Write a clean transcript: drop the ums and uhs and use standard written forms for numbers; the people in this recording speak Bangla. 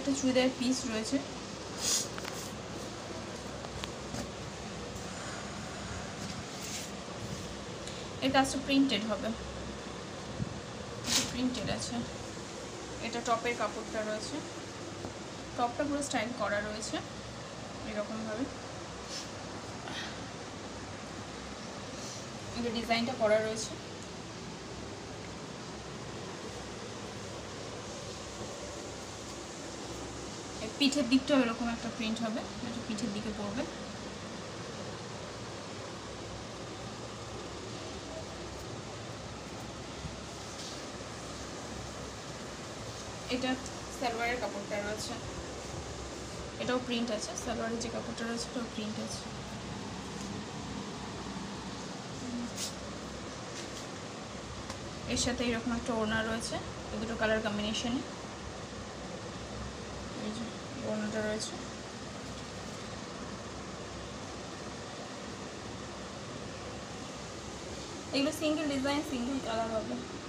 একটা চুড়িদার পিস রয়েছে। এর কাজটা প্রিন্টেড হবে, প্রিন্টেড আছে। এটা টপের কাপড়টা রয়েছে, টপটা পুরো স্টাইল করা রয়েছে এরকমভাবে। এটা ডিজাইনটা করা রয়েছে। পিঠের দিকটাও এরকম একটা প্রিন্ট হবে, এটা পিঠের দিকে পড়বে। এটা সালোয়ারের কাপড়টা রয়েছে, এটাও প্রিন্ট আছে। সালোয়ারের যে কাপড়টা রয়েছে এটাও প্রিন্ট আছে। এর সাথে এরকম একটা ওড়না রয়েছে, এই দুটো কালার কম্বিনেশনে এই যে ওড়নাটা রয়েছে। এগুলো সিঙ্গেল ডিজাইন, সিঙ্গেল কালার হবে।